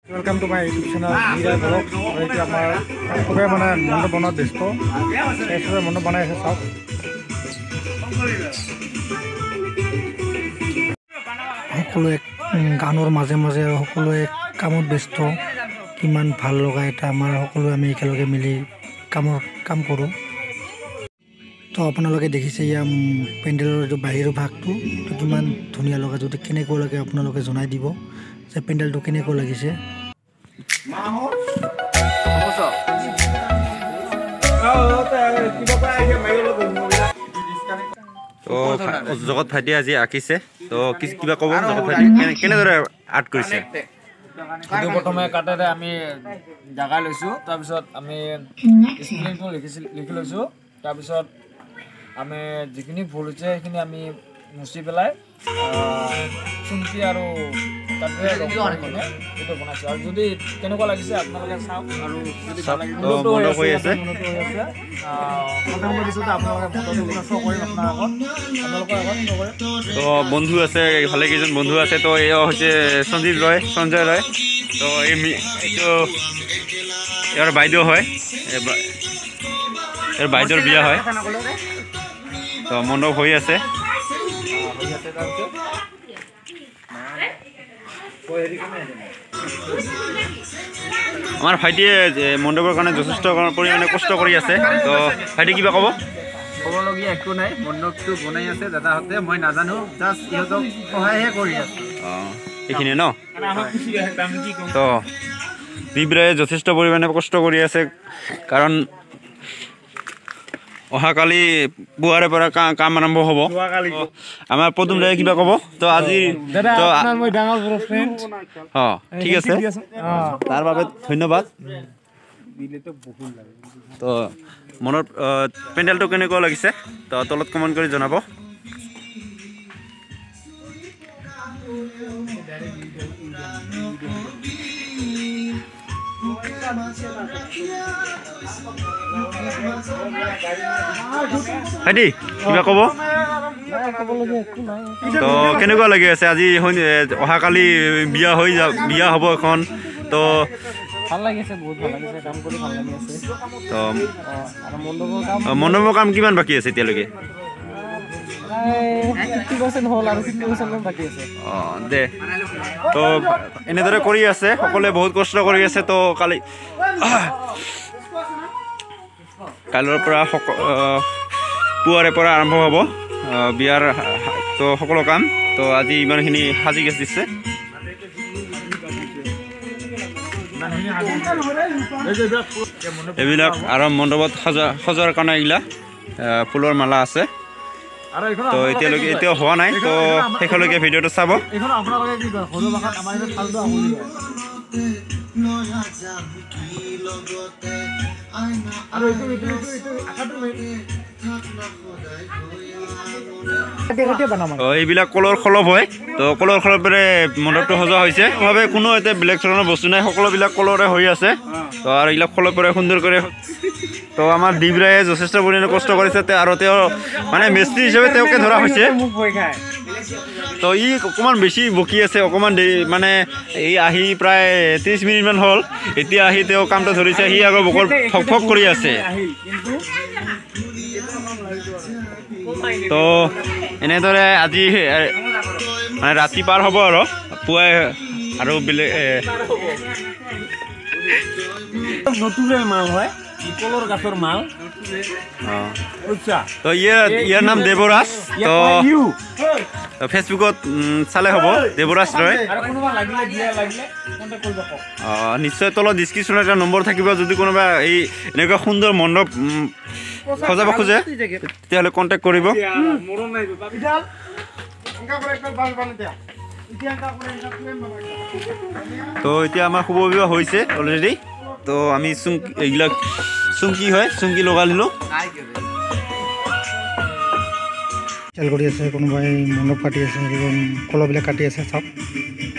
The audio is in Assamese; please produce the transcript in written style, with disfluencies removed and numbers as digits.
welcome to my YouTube channel Meera blog और ये हमारा सबे माने मंडप बनत व्यस्त सबे मंडप बनाय আছে সব সকলো গানৰ মাজে মাজে সকলো কামত ব্যস্ত কিমান ভাল লগা এটা আমাৰ সকলো আমি একেলগে মিলি কাম কৰো তো আপোনালোকে দেখিছে ইয়া পেন্ডেলৰ যে বাহিৰৰ ভাগটো কিমান ধুনীয়া লগা যদি কেনেকৈ লাগে আপোনালোকে জনাই দিব যে পেন্ডেলটো কেনেকৈ লাগিছে তো জগত ভাইটি আজি আঁকিছে তো কিবা ক'ব জগত ভাইটি কেনেদৰে আৰ্ট কৰিছে কিন্তু প্ৰথমে কাটেৰে আমি জাগা লৈছোঁ তাৰপিছত আমি স্পেলিংটো লিখি লৈছোঁ তাৰপিছত আমি যিখিনি ভুল হৈছে সেইখিনি আমি মুচি পেলাই চুমকি আৰু কাটেৰে ৰং কৰি এইটো বনাইছোঁ আৰু যদি কেনেকুৱা লাগিছে আপোনালোকে চাওক আৰু যদি ভাল লাগে মনত হৈ আছে তো বন্ধু আছে ভালে কেইজন বন্ধু আছে তো এয়া হৈছে সঞ্জয় ৰয় তো এইটো ইয়াৰ বাইদেউ হয় ইয়াৰ বাইদেউৰ বিয়া হয় তো মণ্ডপ হৈ আছে আমাৰ ভাইটিয়ে মণ্ডপৰ কাৰণে যথেষ্ট পৰিমাণে কষ্ট কৰি আছে তো ভাইটি কিবা ক'ব ক'বলগীয়া একো নাই মণ্ডপটো বনাই আছে দাদাহঁতে মই নাজানো জাষ্ট ইহঁতক সহায়হে কৰি আছোঁ এইখিনিয়ে ন তো দিব্ৰাই যথেষ্ট পৰিমাণে কষ্ট কৰি আছে কাৰণ অহাকালি পুৱাৰে পৰা কাম আৰম্ভ হ'ব আমাৰ পদুম দায়ে কিবা ক'ব তো আজি ঠিক আছে তাৰ বাবে ধন্যবাদ তো মনত পেণ্ডেলটো কেনেকুৱা লাগিছে তো তলত কমেণ্ট কৰি জনাব ভাইটি কিবা ক'ব তো কেনেকুৱা লাগি আছে আজি অহাকালি বিয়া হ'ব এখন তো ভাল লাগিছে বহুত ভাল লাগিছে কাম কৰি ভাল লাগি আছে তো মণ্ডপৰ কাম কিমান বাকী আছে এতিয়ালৈকে দে তো এনেদৰে কৰি আছে সকলোৱে বহুত কষ্ট কৰি আছে তো কাইলৈৰ পৰা পুৱাৰে পৰা আৰম্ভ হ'ব বিয়াৰ তো সকলো কাম তো আজি ইমানখিনি সাজি গেছ দিছে এইবিলাক আৰু মণ্ডপত সজাৰ কাৰণে এইবিলাক ফুলৰ মালা আছে তো এতিয়াও হোৱা নাই তো শেষলৈকে ভিডিঅ'টো চাব এইবিলাক কলৰ খলপ হয় তো কলৰ খলপেৰে মণ্ডপটো সজোৱা হৈছে ভাবে কোনো এতিয়া বেলেগ ধৰণৰ বস্তু নাই সকলোবিলাক কলৰে হৈ আছে তো আৰু এইবিলাক খলপেৰে সুন্দৰ কৰি তো আমাৰ দিব্ৰায়ে যথেষ্ট পৰিমাণে কষ্ট কৰিছে আৰু তেওঁ মানে মিস্ত্ৰী হিচাপে তেওঁকে ধৰা হৈছে তো ই অকণমান বেছি বকি আছে অকণমান দেৰি মানে এই আহি প্ৰায় 30 মিনিটমান হ'ল এতিয়া আহি তেওঁ কামটো ধৰিছে সি আকৌ বকৰ ফক কৰি আছে তো এনেদৰে আজি মানে ৰাতি পাৰ হ'ব আৰু পুৱাই আৰু বেলেগ নতুনে মাল হয় কলৰ গাছৰ মাল তো ইয়াৰ নাম দেৱৰাজ তো ফেচবুকত চালে হ'ব দেৱৰাজ ৰয় নিশ্চয় তলত ডিছক্ৰিপশ্যনত এটা নম্বৰ থাকিব যদি কোনোবা এই এনেকুৱা সুন্দৰ মণ্ডপ সজাব খোজে তেতিয়াহ'লে কণ্টেক্ট কৰিব তো এতিয়া আমাৰ শুভ বিবাহ হৈছে অলৰেডি তো আমি এইবিলাক চুমকি হয় চুমকি লগাই দিলোঁ চেল কৰি আছে কোনোবাই মণ্ডপ কাটি আছে কলবিলাক কাটি আছে চব